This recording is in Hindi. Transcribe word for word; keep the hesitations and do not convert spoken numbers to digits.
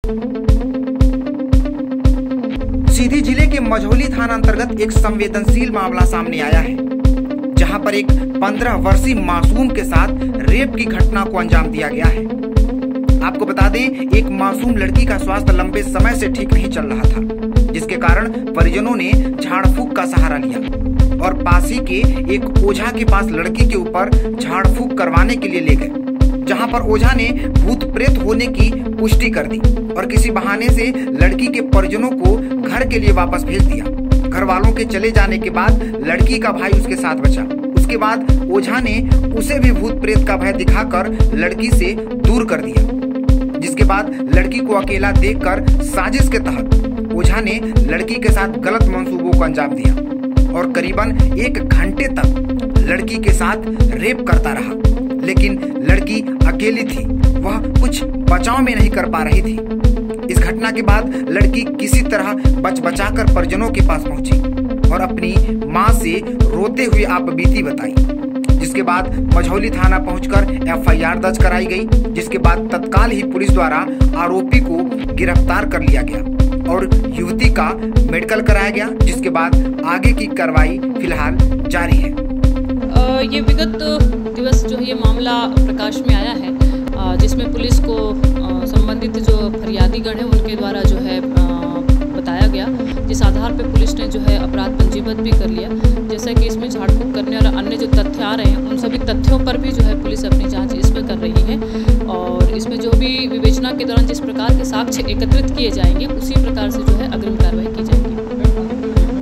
सीधी जिले के मझौली थाना अंतर्गत एक संवेदनशील मामला सामने आया है, जहां पर एक पंद्रह वर्षीय मासूम के साथ रेप की घटना को अंजाम दिया गया है। आपको बता दें, एक मासूम लड़की का स्वास्थ्य लंबे समय से ठीक नहीं चल रहा था, जिसके कारण परिजनों ने झाड़ फूक का सहारा लिया और पासी के एक ओझा के पास लड़की के ऊपर झाड़ फूक करवाने के लिए ले गए, जहां पर ओझा ने भूत प्रेत होने की पुष्टि कर दी और किसी बहाने से लड़की के परिजनों को घर के लिए वापस भेज दिया। घर वालों के चले जाने के बाद लड़की का भाई उसके साथ बचा। उसके बाद ओझा ने उसे भी भूत प्रेत का भय दिखाकर लड़की से दूर कर दिया, जिसके बाद लड़की को अकेला देखकर साजिश के तहत ओझा ने लड़की के साथ गलत मंसूबों को अंजाम दिया और करीबन एक घंटे तक लड़की के साथ रेप करता रहा। लेकिन लड़की अकेली थी, वह कुछ बचाव में नहीं कर पा रही थी। इस घटना के बाद लड़की किसी तरह बच बचाकर परिजनों के पास पहुंची और अपनी मां से रोते हुए आपबीती बताई, जिसके बाद मझौली थाना पहुंचकर एफ आई आर दर्ज कराई गई, जिसके बाद तत्काल ही पुलिस द्वारा आरोपी को गिरफ्तार कर लिया गया और युवती का मेडिकल कराया गया, जिसके बाद आगे की कार्रवाई फिलहाल जारी है। आ, ये विगत दिवस जो ये मामला प्रकाश में आया है, जिसमें पुलिस को संबंधित जो फरियादीगण है उनके द्वारा जो है बताया गया, जिस आधार पर पुलिस ने जो है अपराध पंजीबद्ध भी कर लिया। जैसा कि इसमें झाड़ फूक करने और अन्य जो तथ्य आ रहे हैं, उन सभी तथ्यों पर भी जो है पुलिस अपनी जांच इसमें कर रही है और इसमें जो भी विवेचना के दौरान जिस प्रकार के साक्ष्य एकत्रित किए जाएंगे, उसी प्रकार से जो है अग्रिम कार्रवाई